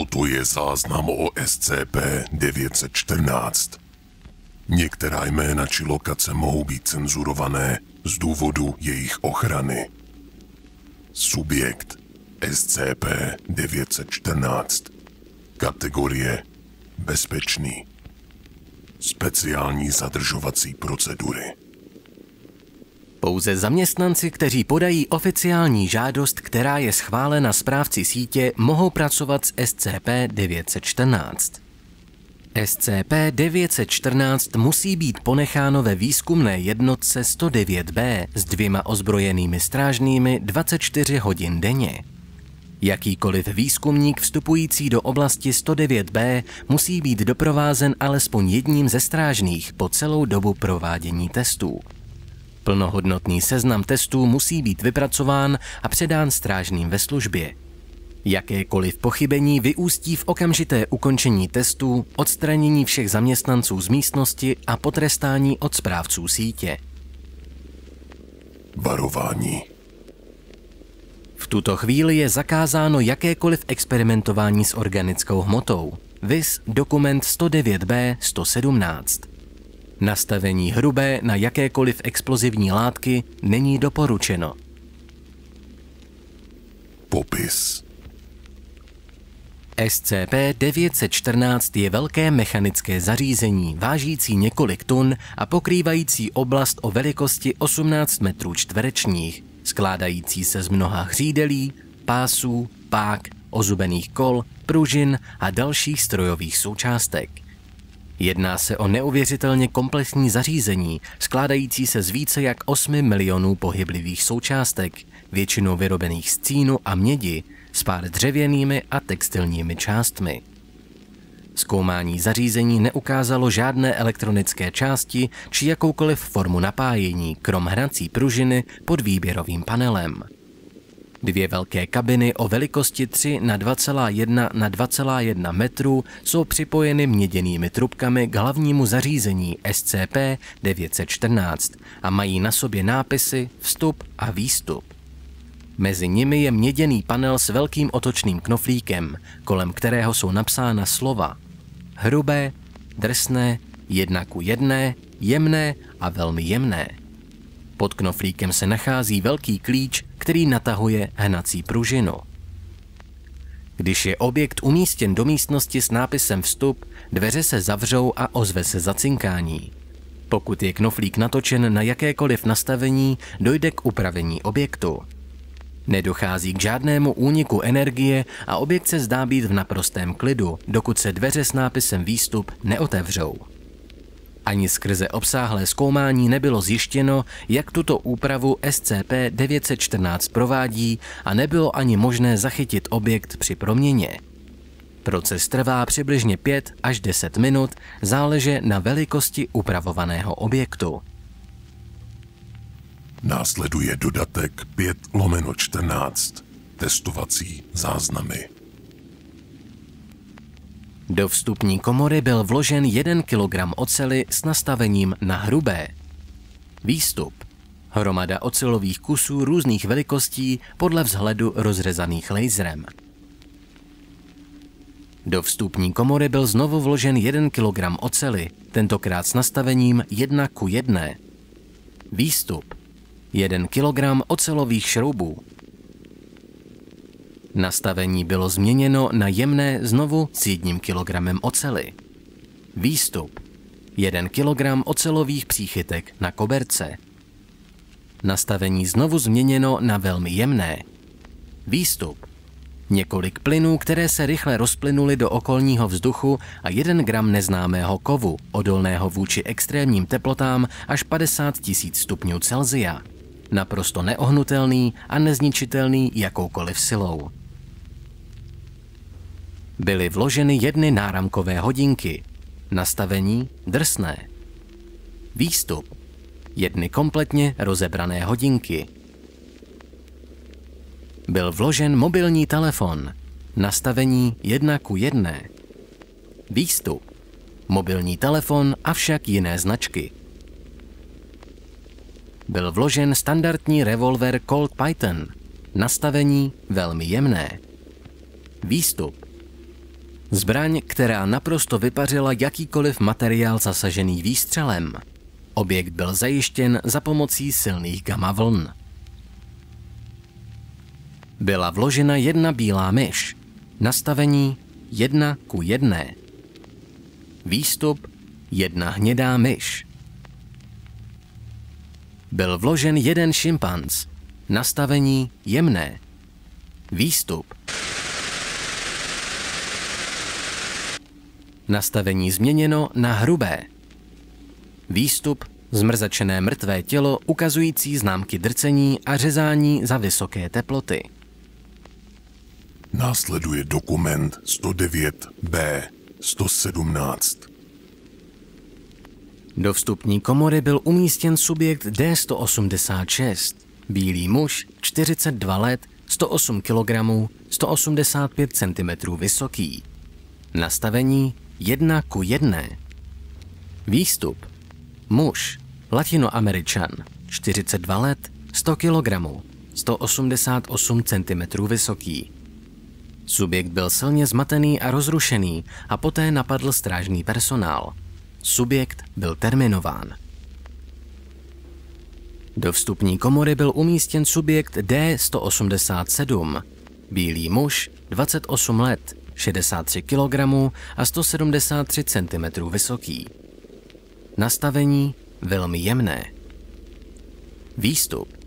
Toto je záznam o SCP-914. Některá jména či lokace mohou být cenzurované z důvodu jejich ochrany. Subjekt SCP-914. Kategorie bezpečný. Speciální zadržovací procedury. Pouze zaměstnanci, kteří podají oficiální žádost, která je schválena správci sítě, mohou pracovat s SCP-914. SCP-914 musí být ponecháno ve výzkumné jednotce 109B s 2 ozbrojenými strážnými 24 hodin denně. Jakýkoliv výzkumník vstupující do oblasti 109B musí být doprovázen alespoň jedním ze strážných po celou dobu provádění testů. Plnohodnotný seznam testů musí být vypracován a předán strážným ve službě. Jakékoliv pochybení vyústí v okamžité ukončení testů, odstranění všech zaměstnanců z místnosti a potrestání od správců sítě. Varování. V tuto chvíli je zakázáno jakékoliv experimentování s organickou hmotou. Viz dokument 109B 117. Nastavení hrubé na jakékoliv explozivní látky není doporučeno. Popis. SCP-914 je velké mechanické zařízení vážící několik tun a pokrývající oblast o velikosti 18 metrů čtverečních, skládající se z mnoha hřídelí, pásů, pák, ozubených kol, pružin a dalších strojových součástek. Jedná se o neuvěřitelně komplexní zařízení, skládající se z více jak 8 milionů pohyblivých součástek, většinou vyrobených z cínu a mědi, s pár dřevěnými a textilními částmi. Zkoumání zařízení neukázalo žádné elektronické části či jakoukoliv formu napájení, krom hrací pružiny pod výběrovým panelem. 2 velké kabiny o velikosti 3 na 2,1 na 2,1 metru jsou připojeny měděnými trubkami k hlavnímu zařízení SCP-914 a mají na sobě nápisy vstup a výstup. Mezi nimi je měděný panel s velkým otočným knoflíkem, kolem kterého jsou napsána slova hrubé, drsné, 1:1, jemné a velmi jemné. Pod knoflíkem se nachází velký klíč, který natahuje hnací pružinu. Když je objekt umístěn do místnosti s nápisem vstup, dveře se zavřou a ozve se zacinkání. Pokud je knoflík natočen na jakékoliv nastavení, dojde k upravení objektu. Nedochází k žádnému úniku energie a objekt se zdá být v naprostém klidu, dokud se dveře s nápisem výstup neotevřou. Ani skrze obsáhlé zkoumání nebylo zjištěno, jak tuto úpravu SCP-914 provádí a nebylo ani možné zachytit objekt při proměně. Proces trvá přibližně 5 až 10 minut, záleží na velikosti upravovaného objektu. Následuje dodatek 5/14. Testovací záznamy. Do vstupní komory byl vložen 1 kg oceli s nastavením na hrubé. Výstup. Hromada ocelových kusů různých velikostí podle vzhledu rozřezaných laserem. Do vstupní komory byl znovu vložen 1 kg oceli, tentokrát s nastavením 1:1. Výstup. 1 kg ocelových šroubů. Nastavení bylo změněno na jemné znovu s 1 kg oceli. Výstup. 1 kg ocelových příchytek na koberce. Nastavení znovu změněno na velmi jemné. Výstup. Několik plynů, které se rychle rozplynuly do okolního vzduchu a 1 gram neznámého kovu, odolného vůči extrémním teplotám až 50 000 stupňů Celsia. Naprosto neohnutelný a nezničitelný jakoukoliv silou. Byly vloženy 1 náramkové hodinky. Nastavení drsné. Výstup. 1 kompletně rozebrané hodinky. Byl vložen mobilní telefon. Nastavení 1:1. Výstup. Mobilní telefon, avšak jiné značky. Byl vložen standardní revolver Colt Python. Nastavení velmi jemné. Výstup. Zbraň, která naprosto vypařila jakýkoliv materiál zasažený výstřelem. Objekt byl zajištěn za pomocí silných gamma vln. Byla vložena jedna bílá myš. Nastavení 1:1. Výstup 1 hnědá myš. Byl vložen jeden šimpanz. Nastavení jemné. Výstup. Nastavení změněno na hrubé. Výstup zmrzačené mrtvé tělo ukazující známky drcení a řezání za vysoké teploty. Následuje dokument 109B 117. Do vstupní komory byl umístěn subjekt D186, bílý muž, 42 let, 108 kg, 185 cm vysoký. Nastavení 1:1. Výstup. Muž, latinoameričan, 42 let, 100 kg, 188 cm vysoký. Subjekt byl silně zmatený a rozrušený a poté napadl strážný personál. Subjekt byl terminován. Do vstupní komory byl umístěn subjekt D187, bílý muž, 28 let, 63 kg a 173 cm vysoký. Nastavení velmi jemné. Výstup.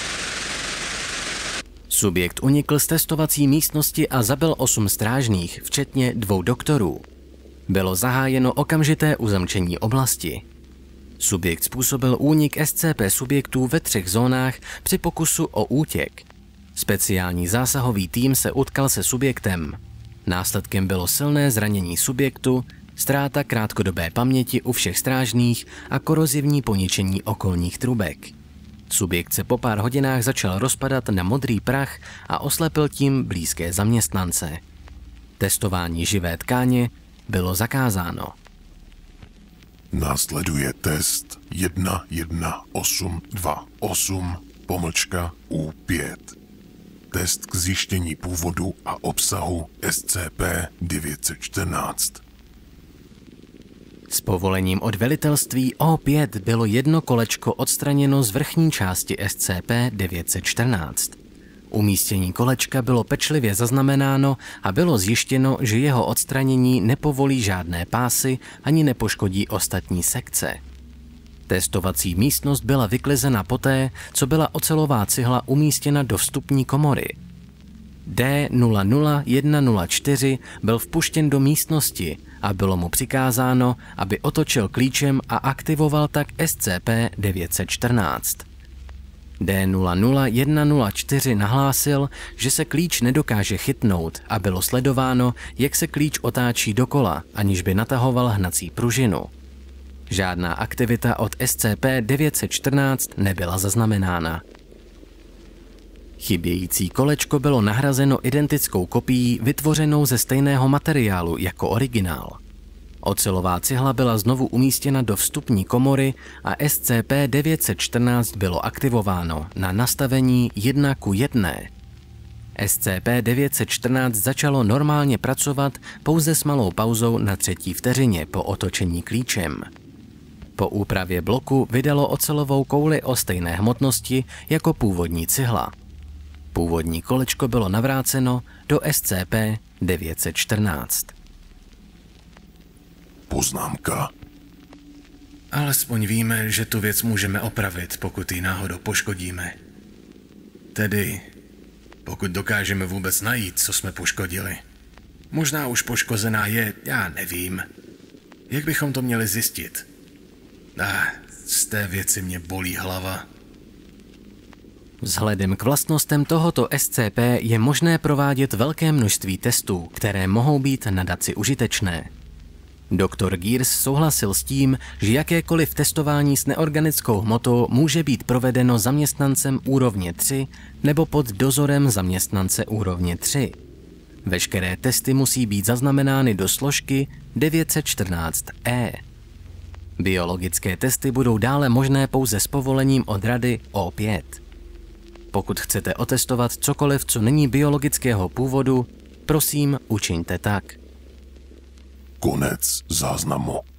Subjekt unikl z testovací místnosti a zabil 8 strážných, včetně 2 doktorů. Bylo zahájeno okamžité uzamčení oblasti. Subjekt způsobil únik SCP subjektů ve 3 zónách při pokusu o útěk. Speciální zásahový tým se utkal se subjektem. Následkem bylo silné zranění subjektu, ztráta krátkodobé paměti u všech strážných a korozivní poničení okolních trubek. Subjekt se po pár hodinách začal rozpadat na modrý prach a oslepil tím blízké zaměstnance. Testování živé tkáně bylo zakázáno. Následuje test 11828-U5. Test k zjištění původu a obsahu SCP-914. S povolením od velitelství O5 bylo jedno kolečko odstraněno z vrchní části SCP-914. Umístění kolečka bylo pečlivě zaznamenáno a bylo zjištěno, že jeho odstranění nepovolí žádné pásy ani nepoškodí ostatní sekce. Testovací místnost byla vyklizena poté, co byla ocelová cihla umístěna do vstupní komory. D00104 byl vpuštěn do místnosti a bylo mu přikázáno, aby otočil klíčem a aktivoval tak SCP-914. D00104 nahlásil, že se klíč nedokáže chytnout a bylo sledováno, jak se klíč otáčí dokola, aniž by natahoval hnací pružinu. Žádná aktivita od SCP-914 nebyla zaznamenána. Chybějící kolečko bylo nahrazeno identickou kopií vytvořenou ze stejného materiálu jako originál. Ocelová cihla byla znovu umístěna do vstupní komory a SCP-914 bylo aktivováno na nastavení 1:1. SCP-914 začalo normálně pracovat pouze s malou pauzou na 3. vteřině po otočení klíčem. Po úpravě bloku vydalo ocelovou kouli o stejné hmotnosti jako původní cihla. Původní kolečko bylo navráceno do SCP-914. Poznámka. Alespoň víme, že tu věc můžeme opravit, pokud ji náhodou poškodíme. Tedy, pokud dokážeme vůbec najít, co jsme poškodili. Možná už poškozená je, já nevím. Jak bychom to měli zjistit? Z té věci mě bolí hlava. Vzhledem k vlastnostem tohoto SCP je možné provádět velké množství testů, které mohou být na daci užitečné. Dr. Gears souhlasil s tím, že jakékoliv testování s neorganickou hmotou může být provedeno zaměstnancem úrovně 3 nebo pod dozorem zaměstnance úrovně 3. Veškeré testy musí být zaznamenány do složky 914E. Biologické testy budou dále možné pouze s povolením od Rady O5. Pokud chcete otestovat cokoliv, co není biologického původu, prosím, učiňte tak. Konec záznamu.